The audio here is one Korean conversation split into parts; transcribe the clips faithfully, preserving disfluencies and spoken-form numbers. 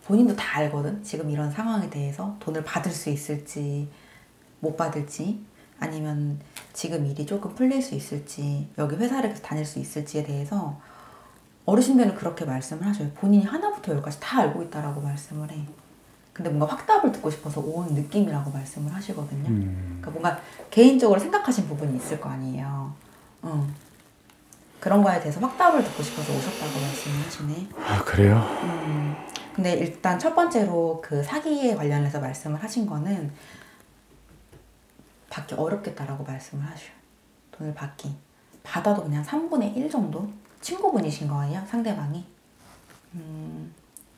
본인도 다 알거든. 지금 이런 상황에 대해서 돈을 받을 수 있을지 못 받을지, 아니면 지금 일이 조금 풀릴 수 있을지, 여기 회사를 계속 다닐 수 있을지에 대해서 어르신들은 그렇게 말씀을 하셔요. 본인이 하나부터 열까지 다 알고 있다라고 말씀을 해. 근데 뭔가 확답을 듣고 싶어서 온 느낌이라고 말씀을 하시거든요. 음. 그러니까 뭔가 개인적으로 생각하신 부분이 있을 거 아니에요. 어. 그런 거에 대해서 확답을 듣고 싶어서 오셨다고 말씀을 하시네. 아, 그래요? 음. 근데 일단 첫 번째로 그 사기에 관련해서 말씀을 하신 거는 받기 어렵겠다라고 말씀을 하셔요. 돈을 받기. 받아도 그냥 삼분의 일 정도? 친구분이신 거예요? 상대방이? 음.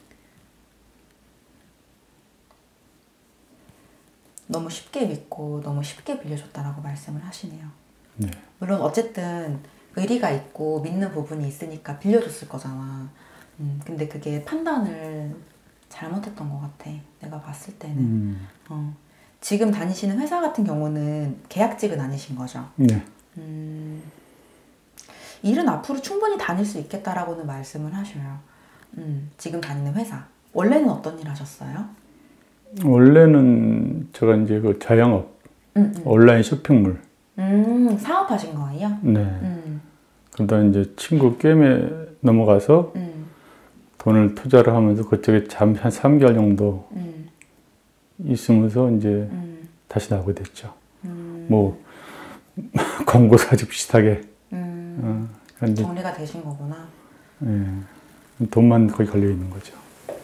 너무 쉽게 믿고 너무 쉽게 빌려줬다라고 말씀을 하시네요. 네. 물론 어쨌든 의리가 있고 믿는 부분이 있으니까 빌려줬을 거잖아. 음, 근데 그게 판단을 잘못했던 것 같아. 내가 봤을 때는. 음. 어. 지금 다니시는 회사 같은 경우는 계약직은 아니신 거죠? 네. 음, 일은 앞으로 충분히 다닐 수 있겠다라고는 말씀을 하셔요. 음, 지금 다니는 회사. 원래는 어떤 일 하셨어요? 원래는 제가 이제 그 자영업, 음, 음. 온라인 쇼핑몰. 음, 사업하신 거예요? 네. 음. 그러다 이제 친구 게임에 넘어가서 음. 돈을 투자를 하면서 그쪽에 잠 한 삼 개월 정도 음. 있으면서 이제 음. 다시 나오게 됐죠. 음. 뭐 권고사직 비슷하게. 음. 어, 정리가 되신 거구나. 네. 돈만 거의 걸려 있는 거죠.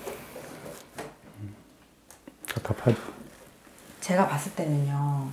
답답하죠. 제가 봤을 때는요,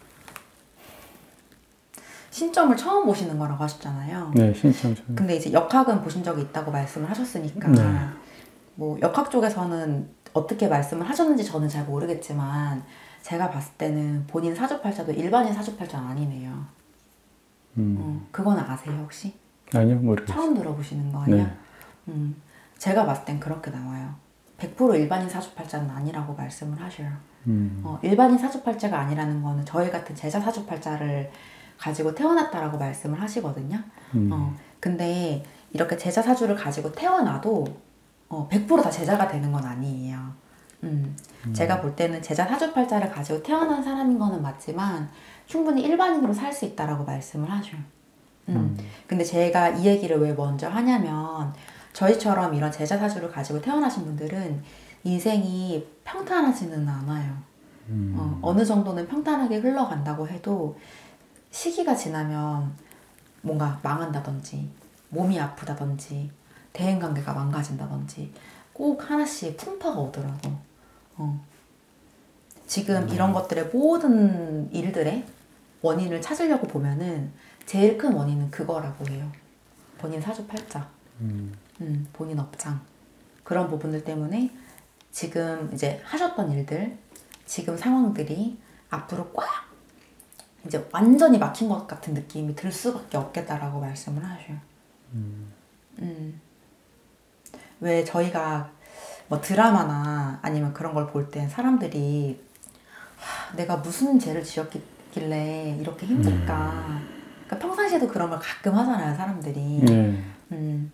신점을 처음 보시는 거라고 하셨잖아요. 네, 신점 처음. 근데 이제 역학은 보신 적이 있다고 말씀을 하셨으니까 네. 뭐 역학 쪽에서는 어떻게 말씀을 하셨는지 저는 잘 모르겠지만 제가 봤을 때는 본인 사주팔자도 일반인 사주팔자는 아니네요. 음. 어, 그건 아세요 혹시? 아니요, 모르겠어요. 처음 들어보시는 거예요? 네. 음, 제가 봤을 땐 그렇게 나와요. 백 퍼센트 일반인 사주팔자는 아니라고 말씀을 하셔요. 음. 어, 일반인 사주팔자가 아니라는 거는 저희 같은 제자 사주팔자를 가지고 태어났다라고 말씀을 하시거든요. 음. 어, 근데 이렇게 제자 사주를 가지고 태어나도 어, 백 퍼센트 다 제자가 되는 건 아니에요. 음. 음. 제가 볼 때는 제자 사주팔자를 가지고 태어난 사람인 거는 맞지만 충분히 일반인으로 살 수 있다라고 말씀을 하셔요. 음. 음. 근데 제가 이 얘기를 왜 먼저 하냐면 저희처럼 이런 제자 사주를 가지고 태어나신 분들은 인생이 평탄하지는 않아요. 음. 어, 어느 정도는 평탄하게 흘러간다고 해도 시기가 지나면 뭔가 망한다든지 몸이 아프다든지 대인관계가 망가진다든지 꼭 하나씩 풍파가 오더라고. 어. 지금 음. 이런 것들의 모든 일들의 원인을 찾으려고 보면은 제일 큰 원인은 그거라고 해요. 본인 사주팔자. 음. 음, 본인 업장. 그런 부분들 때문에 지금 이제 하셨던 일들, 지금 상황들이 앞으로 꽉 이제 완전히 막힌 것 같은 느낌이 들 수밖에 없겠다라고 말씀을 하셔요. 음. 음. 왜 저희가 뭐 드라마나 아니면 그런 걸 볼 때 사람들이 하, 내가 무슨 죄를 지었길래 이렇게 힘들까. 음. 그러니까 평상시에도 그런 걸 가끔 하잖아요, 사람들이. 음. 음.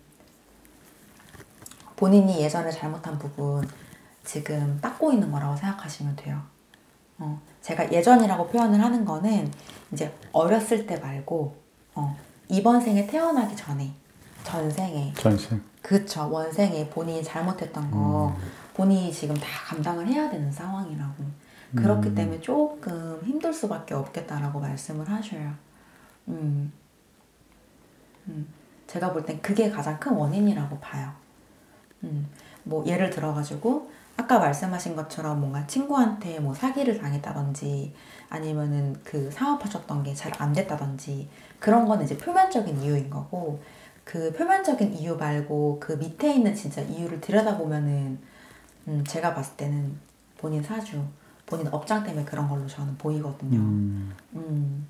본인이 예전에 잘못한 부분 지금 닦고 있는 거라고 생각하시면 돼요. 어, 제가 예전이라고 표현을 하는 거는 이제 어렸을 때 말고 어, 이번 생에 태어나기 전에 전생에 전생 그쵸 원생에 본인이 잘못했던 거 음. 본인이 지금 다 감당을 해야 되는 상황이라고 음. 그렇기 때문에 조금 힘들 수밖에 없겠다라고 말씀을 하셔요. 음. 음. 제가 볼 땐 그게 가장 큰 원인이라고 봐요. 음. 뭐 예를 들어가지고 아까 말씀하신 것처럼 뭔가 친구한테 뭐 사기를 당했다든지 아니면은 그 사업하셨던 게 잘 안 됐다든지 그런 거는 이제 표면적인 이유인 거고 그 표면적인 이유 말고 그 밑에 있는 진짜 이유를 들여다보면은 음 제가 봤을 때는 본인 사주, 본인 업장 때문에 그런 걸로 저는 보이거든요. 음. 음.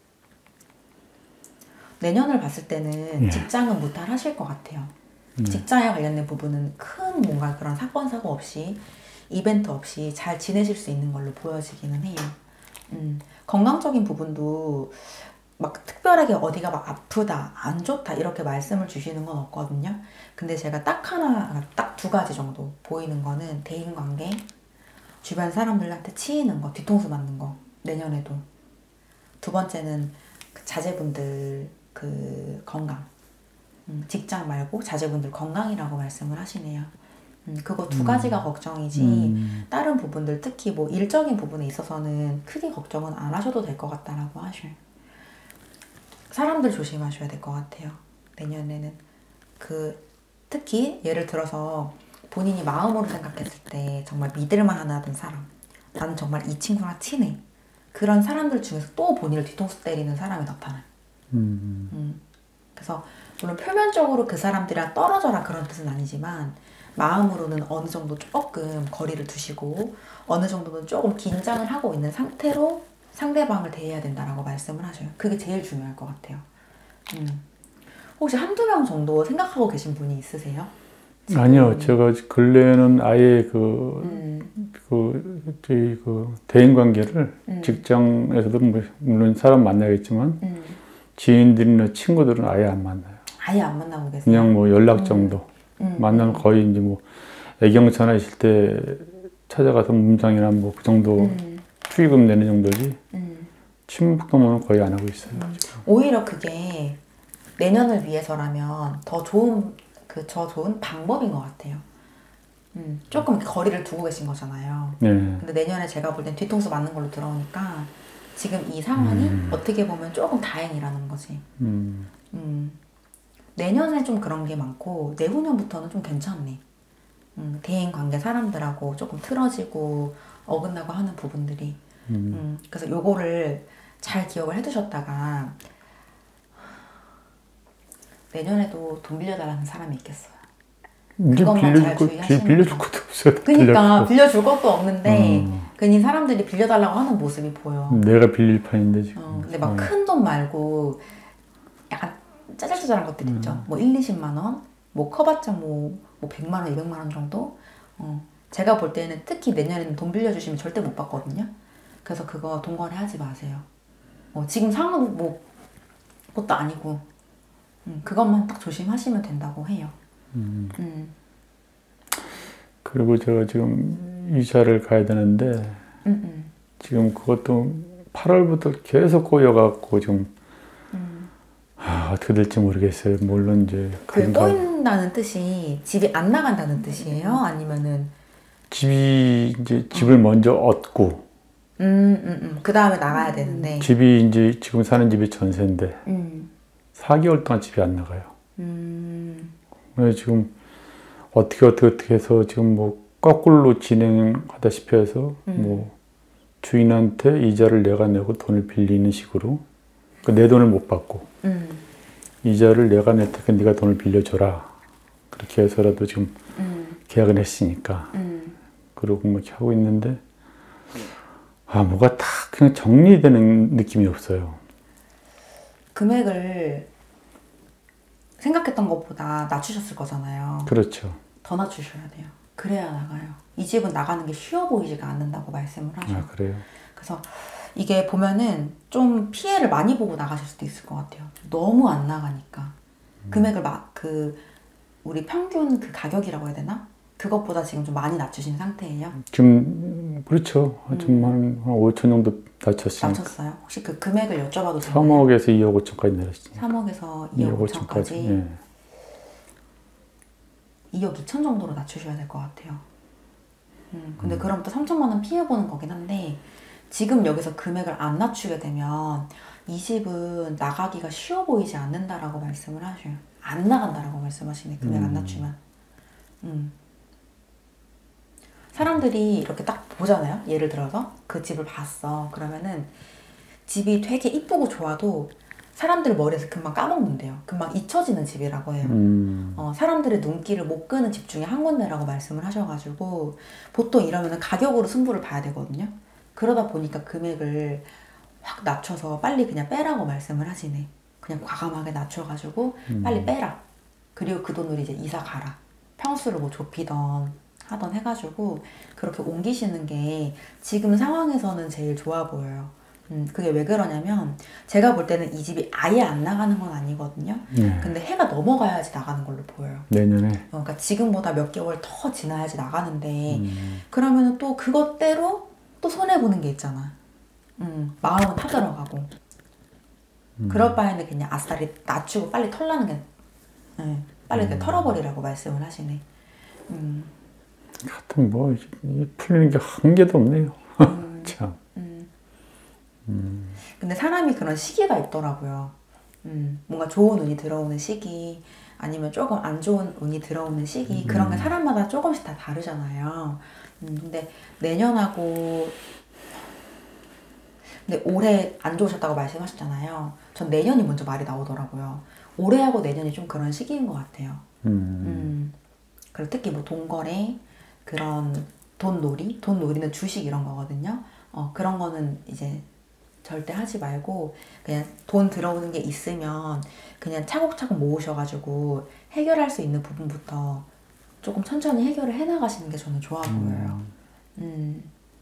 내년을 봤을 때는 예. 직장은 무탈하실 것 같아요. 네. 직장에 관련된 부분은 큰 뭔가 그런 사건 사고 없이 이벤트 없이 잘 지내실 수 있는 걸로 보여지기는 해요. 음, 건강적인 부분도 막 특별하게 어디가 막 아프다, 안 좋다 이렇게 말씀을 주시는 건 없거든요. 근데 제가 딱 하나, 딱 두 가지 정도 보이는 거는 대인관계, 주변 사람들한테 치이는 거, 뒤통수 맞는 거 내년에도. 두 번째는 그 자제분들 그 건강, 음, 직장 말고 자제분들 건강이라고 말씀을 하시네요. 음, 그거 두 가지가 음. 걱정이지 음. 다른 부분들 특히 뭐 일적인 부분에 있어서는 크게 걱정은 안 하셔도 될 것 같다라고 하셔요. 사람들 조심하셔야 될 것 같아요. 내년에는 그 특히 예를 들어서 본인이 마음으로 생각했을 때 정말 믿을만 하던 사람, 나는 정말 이 친구랑 친해, 그런 사람들 중에서 또 본인을 뒤통수 때리는 사람이 나타나요. 음. 음. 그래서 물론 표면적으로 그 사람들이랑 떨어져라 그런 뜻은 아니지만 마음으로는 어느 정도 조금 거리를 두시고 어느 정도는 조금 긴장을 하고 있는 상태로 상대방을 대해야 된다라고 말씀을 하셔요. 그게 제일 중요할 것 같아요. 음. 혹시 한두 명 정도 생각하고 계신 분이 있으세요? 지금? 아니요. 제가 근래에는 아예 그, 음. 그, 저희 그 대인관계를 음. 직장에서도 물론 사람 만나겠지만 음. 지인들이나 친구들은 아예 안 만나요. 아예 안 만나고 계세요? 그냥 뭐 연락 정도. 음. 음. 만나면 거의 이제 뭐 애경전화 있을 때 찾아가서 문장이나 뭐 그 정도 음. 축의금 내는 정도지 음. 친목도모는 거의 안 하고 있어요. 음. 오히려 그게 내년을 위해서라면 더 좋은 그 저 좋은 방법인 것 같아요. 음, 조금 거리를 두고 계신 거잖아요. 네. 근데 내년에 제가 볼 땐 뒤통수 맞는 걸로 들어오니까 지금 이 상황이 음. 어떻게 보면 조금 다행이라는 거지. 음. 음. 내년에 좀 그런 게 많고 내후년부터는 좀 괜찮네. 음, 대인관계 사람들하고 조금 틀어지고 어긋나고 하는 부분들이. 음. 음, 그래서 요거를 잘 기억을 해두셨다가 내년에도 돈 빌려달라는 사람이 있겠어요. 그것만 잘 주의하시면. 빌려줄 것도 없어요. 그러니까 빌려줄 것도 없는데 음. 괜히 사람들이 빌려달라고 하는 모습이 보여. 내가 빌릴 판인데 지금. 어, 근데 막 큰 돈 말고 약간 짜잘짜잘한 것들 있죠. 음. 뭐 일, 이십만 원, 뭐 커봤자 뭐, 뭐 백만 원, 이백만 원 정도. 어, 제가 볼 때는 특히 내년에는 돈 빌려주시면 절대 못 받거든요. 그래서 그거 돈 거래하지 마세요. 어, 지금 상황은 뭐 그것도 아니고 음, 그것만 딱 조심하시면 된다고 해요. 음. 음. 그리고 제가 지금 이사를 가야 되는데 음, 음. 지금 그것도 팔월부터 계속 꼬여갖고 지금 음. 아, 어떻게 될지 모르겠어요. 물론 이제 그 꼬인다는 뜻이 집이 안 나간다는 뜻이에요? 아니면은 집이 이제 집을 어. 먼저 얻고 음, 음, 음. 그 다음에 나가야 되는데 집이 이제 지금 사는 집이 전세인데 음. 사 개월 동안 집이 안 나가요. 음. 그래서 지금 어떻게 어떻게 어떻게 해서 지금 뭐 거꾸로 진행하다시피 해서 음. 뭐 주인한테 이자를 내가 내고 돈을 빌리는 식으로 그러니까 내 돈을 못 받고 음. 이자를 내가 낼 테니까 네가 돈을 빌려줘라 그렇게 해서라도 지금 음. 계약을 했으니까 음. 그러고 뭐 이렇게 하고 있는데 아 뭐가 다 그냥 정리되는 느낌이 없어요. 금액을 생각했던 것보다 낮추셨을 거잖아요. 그렇죠. 더 낮추셔야 돼요. 그래야 나가요. 이 집은 나가는 게 쉬워 보이지가 않는다고 말씀을 하셔요. 아, 그래요? 그래서 이게 보면은 좀 피해를 많이 보고 나가실 수도 있을 것 같아요. 너무 안 나가니까. 음. 금액을 막 그 우리 평균 그 가격이라고 해야 되나? 그것보다 지금 좀 많이 낮추신 상태예요? 지금 그렇죠. 음. 좀 한, 한 오천 정도 낮췄으니까. 낮췄어요? 혹시 그 금액을 여쭤봐도 되나요? 삼억에서 이억 오천까지 내렸으니까. 삼억에서 이억 오천까지? 예. 이억 이천 정도로 낮추셔야 될 것 같아요. 음, 근데 음. 그럼 또 삼천만 원 피해보는 거긴 한데 지금 여기서 금액을 안 낮추게 되면 이 집은 나가기가 쉬워 보이지 않는다라고 말씀을 하셔요. 안 나간다라고 말씀하시네. 금액 음. 안 낮추면. 음. 사람들이 이렇게 딱 보잖아요. 예를 들어서 그 집을 봤어. 그러면은 집이 되게 이쁘고 좋아도 사람들 머리에서 금방 까먹는데요. 금방 잊혀지는 집이라고 해요. 음. 어, 사람들의 눈길을 못 끄는 집 중에 한 군데라고 말씀을 하셔가지고 보통 이러면 가격으로 승부를 봐야 되거든요. 그러다 보니까 금액을 확 낮춰서 빨리 그냥 빼라고 말씀을 하시네. 그냥 과감하게 낮춰가지고 음. 빨리 빼라. 그리고 그 돈으로 이제 이사 가라. 평수를 뭐 좁히던 하던 해가지고 그렇게 옮기시는 게 지금 상황에서는 제일 좋아 보여요. 음, 그게 왜 그러냐면 제가 볼 때는 이 집이 아예 안 나가는 건 아니거든요. 네. 근데 해가 넘어가야지 나가는 걸로 보여요. 내년에. 어, 그러니까 지금보다 몇 개월 더 지나야지 나가는데 음. 그러면 또 그것대로 또 손해보는 게 있잖아. 음, 마음은 타들어가고. 음. 그럴 바에는 그냥 아싸리 낮추고 빨리 털라는 게 네, 빨리 음. 털어버리라고 말씀을 하시네. 음. 하여튼 뭐 풀리는 게 한 개도 없네요. 음. 참. 음. 음. 근데 사람이 그런 시기가 있더라고요. 음. 뭔가 좋은 운이 들어오는 시기 아니면 조금 안 좋은 운이 들어오는 시기 음. 그런 게 사람마다 조금씩 다 다르잖아요. 음. 근데 내년하고 근데 올해 안 좋으셨다고 말씀하셨잖아요. 전 내년이 먼저 말이 나오더라고요. 올해하고 내년이 좀 그런 시기인 것 같아요. 음. 음. 그리고 특히 뭐 돈거래, 그런 돈놀이, 돈놀이는 주식 이런 거거든요. 어, 그런 거는 이제 절대 하지 말고 그냥 돈 들어오는 게 있으면 그냥 차곡차곡 모으셔가지고 해결할 수 있는 부분부터 조금 천천히 해결을 해나가시는 게 저는 좋아 보여요. 음. 음.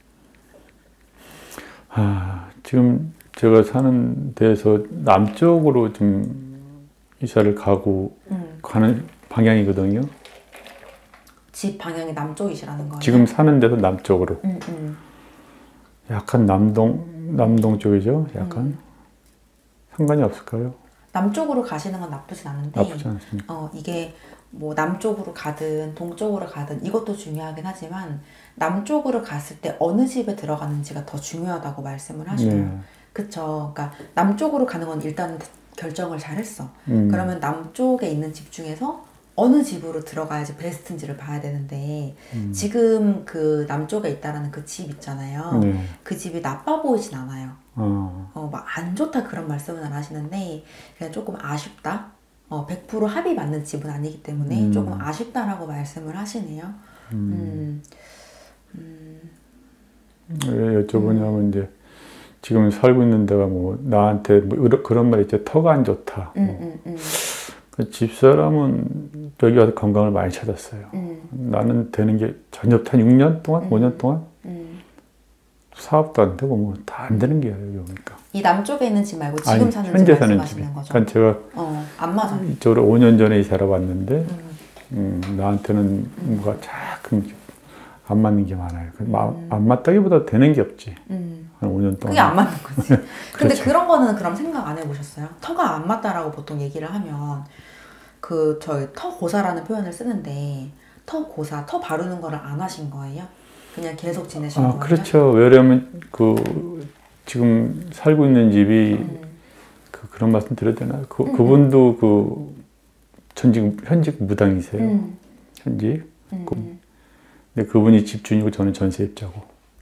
아, 지금 제가 사는 데에서 남쪽으로 좀 이사를 가고 음. 가는 방향이거든요. 집 방향이 남쪽이시라는 거예요? 지금 사는 데서 남쪽으로. 음, 음. 약간 남동, 남동 쪽이죠? 약간. 음. 상관이 없을까요? 남쪽으로 가시는 건 나쁘진 않은데. 나쁘지 않습니다. 어, 이게 뭐 남쪽으로 가든 동쪽으로 가든 이것도 중요하긴 하지만 남쪽으로 갔을 때 어느 집에 들어가는지가 더 중요하다고 말씀을 하셔요. 네. 그쵸. 그러니까 남쪽으로 가는 건 일단 결정을 잘 했어. 음. 그러면 남쪽에 있는 집 중에서 어느 집으로 들어가야지 베스트인지를 봐야 되는데 음. 지금 그 남쪽에 있다라는 그 집 있잖아요. 네. 그 집이 나빠 보이진 않아요. 어. 어, 막 안 좋다 그런 말씀은 안 하시는데 그냥 조금 아쉽다. 어, 백 퍼센트 합이 맞는 집은 아니기 때문에 음. 조금 아쉽다라고 말씀을 하시네요. 음. 음. 왜 여쭤보냐면 음. 이제 지금 살고 있는 데가 뭐 나한테 뭐 그런 말 있죠. 터가 안 좋다. 음, 뭐. 음, 음. 그 집사람은 여기 와서 건강을 많이 찾았어요. 음. 나는 되는 게 전혀 한 육 년 동안, 음. 오 년 동안 음. 사업도 안 되고 뭐 다 안 되는 게요, 여기 오니까. 이 남쪽에 있는 집 말고 지금 아니, 사는 현재 집 말씀하시는 거죠? 그러니까 제가 어, 안 맞아. 이쪽으로 오 년 전에 이사를 왔는데 음. 음, 나한테는 음. 뭔가 조금 안 맞는 게 많아요. 음. 안 맞다기보다 되는 게 없지. 음. 한 오 년 동안. 그게 안 맞는 거지. 근데 그렇죠. 그런 거는 그럼 생각 안 해보셨어요? 터가 안 맞다라고 보통 얘기를 하면 그 저희 터 고사라는 표현을 쓰는데 터 고사, 터 바르는 거를 안 하신 거예요? 그냥 계속 지내신 아, 거예요? 그렇죠. 왜냐면 그 지금 살고 있는 집이 음. 그 그런 말씀 드려야 되나? 그 음. 그분도 그 전직 현직 무당이세요. 음. 현직. 음. 그, 근데 그분이 집주인이고 저는 전세입자고.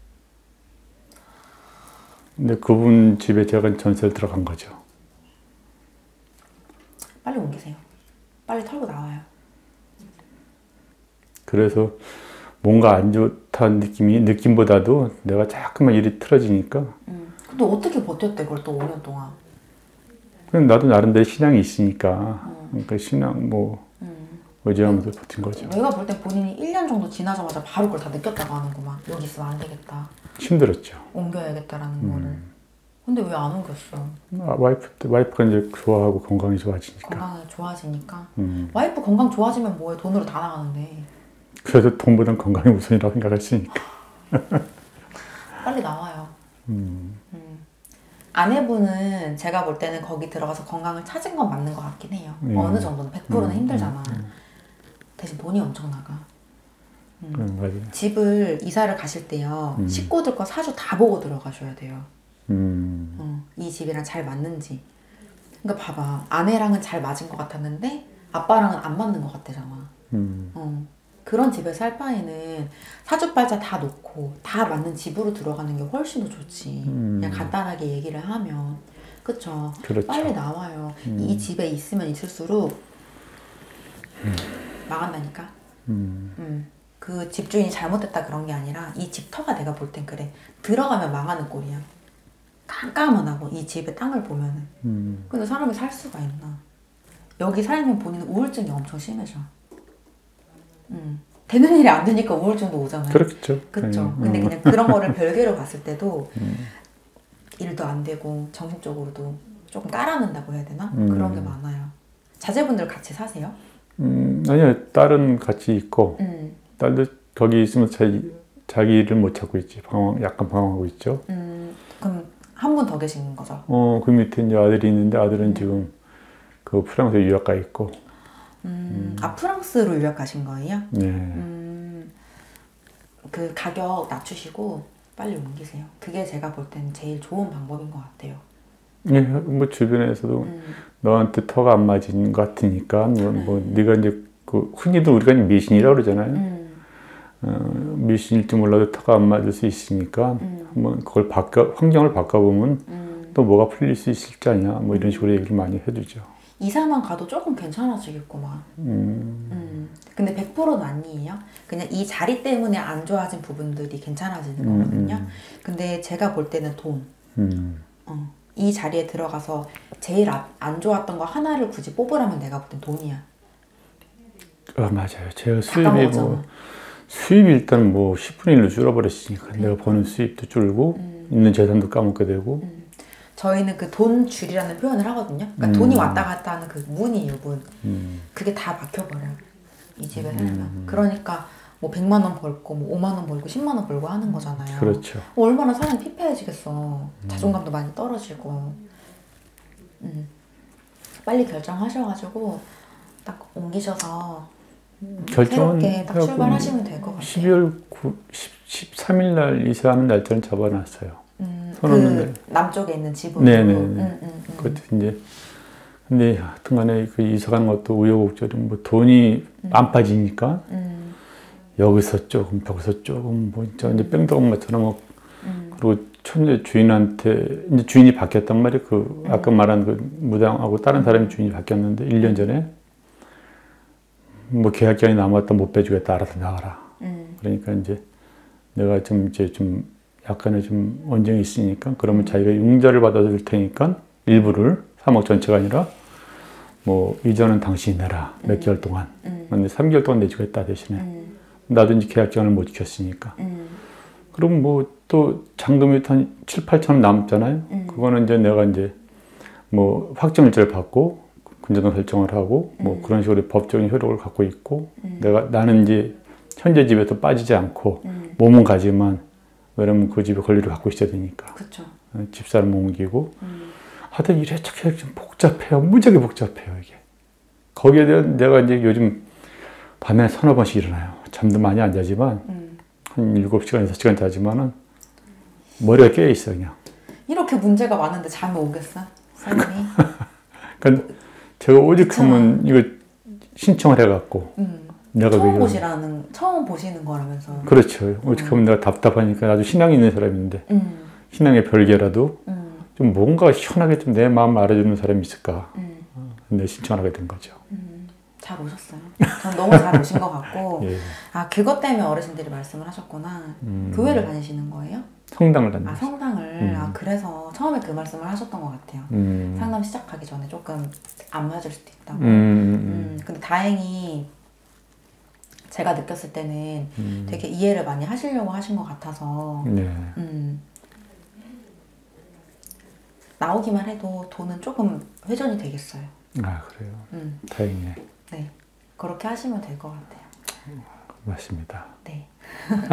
근데 그분 집에 제가 전세를 들어간 거죠. 빨리 옮기세요. 빨리 털고 나와요. 그래서 뭔가 안 좋다는 느낌이, 느낌보다도 내가 자꾸만 일이 틀어지니까. 음. 근데 어떻게 버텼대, 그걸 또 오 년 동안? 그럼 나도 나름대로 신앙이 있으니까. 음. 그러니까 신앙 뭐, 음. 의지하면서 버틴 거죠. 내가 볼 땐 본인이 일 년 정도 지나자마자 바로 그걸 다 느꼈다고 하는구만. 여기 있으면 안 되겠다. 힘들었죠. 옮겨야겠다라는 음. 거를. 근데 왜 안 옮겼어? 아, 와이프, 와이프가 이제 좋아하고 건강이 좋아지니까. 건강이 좋아지니까? 음. 와이프 건강 좋아지면 뭐해? 돈으로 다 나가는데. 그래도 돈보단 건강이 우선이라고 생각했으니까. 빨리 나와요. 음. 음. 아내분은 제가 볼 때는 거기 들어가서 건강을 찾은 건 맞는 것 같긴 해요. 음. 어느 정도는 백 퍼센트는 음. 힘들잖아. 음. 대신 돈이 엄청 나가. 음. 음, 맞아요. 집을 이사를 가실 때요. 음. 식구들 거 사주 다 보고 들어가셔야 돼요. 음. 어, 이 집이랑 잘 맞는지. 그러니까 봐봐. 아내랑은 잘 맞은 것 같았는데 아빠랑은 안 맞는 것 같대잖아. 음. 어. 그런 집에서 살 바에는 사주팔자 다 놓고 다 맞는 집으로 들어가는 게 훨씬 더 좋지. 음. 그냥 간단하게 얘기를 하면. 그쵸? 그렇죠. 빨리 나와요. 음. 이 집에 있으면 있을수록 음. 망한다니까. 음. 음. 그 집주인이 잘못됐다 그런 게 아니라 이 집 터가 내가 볼 땐 그래. 들어가면 망하는 꼴이야. 깜깜하고 이 집의 땅을 보면은. 음. 근데 사람이 살 수가 있나. 여기 살면 본인은 우울증이 엄청 심해져. 음. 되는 일이 안 되니까 우울증도 오잖아요. 그렇죠. 그렇죠. 음. 근데 그냥 그런 거를 별개로 봤을 때도 음. 일도 안 되고 정신적으로도 조금 깔아놓는다고 해야 되나? 음. 그런 게 많아요. 자제분들 같이 사세요? 음, 아니요. 딸은 같이 있고 음. 딸도 거기 있으면 자기, 자기 일을 못 찾고 있지. 방황, 약간 방황하고 있죠. 음, 그럼 한 분 더 계신 거죠? 어, 그 밑에 이제 아들이 있는데 아들은 음. 지금 그 프랑스 유학 가 있고. 음, 음. 아, 프랑스로 유학 가신 거예요? 네. 음, 그 가격 낮추시고 빨리 옮기세요. 그게 제가 볼 때는 제일 좋은 방법인 것 같아요. 예, 뭐 주변에서도 음. 너한테 터가 안 맞은 것 같으니까 뭐, 뭐 네가 이제 그 흔히들 우리가 미신이라고 그러잖아요. 음. 어, 미신일지 몰라도 터가 안 맞을 수 있으니까 음. 한번 그걸 바꿔 환경을 바꿔보면 음. 또 뭐가 풀릴 수 있을지 아냐 뭐 이런 식으로 얘기를 많이 해주죠. 이사만 가도 조금 괜찮아지겠구만. 음. 음. 근데 백 퍼센트는 아니에요. 그냥 이 자리 때문에 안 좋아진 부분들이 괜찮아지는 음, 거거든요. 음. 근데 제가 볼 때는 돈. 음. 어. 이 자리에 들어가서 제일 안 좋았던 거 하나를 굳이 뽑으라면 내가 볼 땐 돈이야. 아 맞아요. 제가 수입이 뭐 수입이 일단 뭐 십분의 일로 줄어버렸으니까 그러니까. 내가 버는 수입도 줄고 음. 있는 재산도 까먹게 되고. 음. 저희는 그 돈 줄이라는 표현을 하거든요. 그러니까 음. 돈이 왔다 갔다 하는 그 문이에요, 문. 음. 그게 다 막혀버려요. 이 집에 살면. 음. 그러니까 뭐 백만 원 벌고 뭐 오만 원 벌고 십만 원 벌고 하는 거잖아요. 그렇죠. 얼마나 사람이 피폐해지겠어. 음. 자존감도 많이 떨어지고. 음. 빨리 결정하셔가지고 딱 옮기셔서 결정은 새롭게 딱 출발하시면 될 것 같아요. 십이월 십삼 일 날 이사하는 날짜는 잡아놨어요. 음, 그 남쪽에 있는 집으로. 네네. 음, 음, 음. 그것도 이제 근데 하여튼간에 그 이사 가는 것도 우여곡절이 뭐 돈이 음. 안 빠지니까 음. 여기서 조금 저기서 조금 뭐 이제 음. 뺑덕엄마처럼 뭐 음. 그리고 천재 주인한테 이제 주인이 바뀌었단 말이에요. 그 아까 음. 말한 그 무당하고 다른 사람이 주인이 바뀌었는데 일 년 전에 뭐 계약 기간이 남았다 못 빼주겠다 알아서 나가라. 음. 그러니까 이제 내가 좀 이제 좀 약간의 좀 언쟁이 있으니까 그러면 자기가 융자를 받아줄 테니까 일부를 삼억 전체가 아니라 뭐 이전은 당신이 내라 몇 음. 개월 동안. 음. 근데 삼 개월 동안 내주겠다 대신에. 음. 나도 이제 계약 기간을 못 지켰으니까. 음. 그럼 뭐 또 잔금이 한 칠, 팔천 원 남았잖아요. 음. 그거는 이제 내가 이제 뭐 확정일자를 받고 근저당 설정을 하고 뭐 음. 그런 식으로 법적인 효력을 갖고 있고 음. 내가 나는 이제 현재 집에서 빠지지 않고 음. 몸은 가지만 왜냐면 그 집에 권리를 갖고 있어야 되니까. 그쵸. 집사람 옮기고 음. 하여튼 이래저래 좀 복잡해요. 무지하게 복잡해요 이게. 거기에 대한 내가 이제 요즘 밤에 서너 번씩 일어나요. 잠도 많이 안 자지만 음. 한 일곱 시간, 여섯 시간 자지만은 머리가 깨어 있어 그냥. 이렇게 문제가 많은데 잠이 오겠어? 사람이? 그러니까 제가 오직하면 이거 신청을 해갖고 음. 내가 처음 보시라는 처음 보시는 거라면서. 그렇죠. 오직하면 음. 내가 답답하니까 아주 신앙이 있는 사람인데 음. 신앙의 별개라도 음. 좀 뭔가 시원하게 좀 내 마음 알아주는 사람이 있을까. 음. 근데 신청을 하게 된 거죠. 음. 잘 오셨어요. 전 너무 잘 오신 것 같고 예. 아 그것 때문에 어르신들이 말씀을 하셨구나. 음. 교회를 다니시는 거예요? 성당을 다니죠. 아 성당을. 음. 아 그래서 처음에 그 말씀을 하셨던 것 같아요. 음. 상담 시작하기 전에 조금 안 맞을 수도 있다고. 음. 음. 근데 다행히 제가 느꼈을 때는 음. 되게 이해를 많이 하시려고 하신 것 같아서 네. 음. 나오기만 해도 돈은 조금 회전이 되겠어요. 아 그래요? 음. 다행이네. 네, 그렇게 하시면 될 것 같아요. 맞습니다. 네.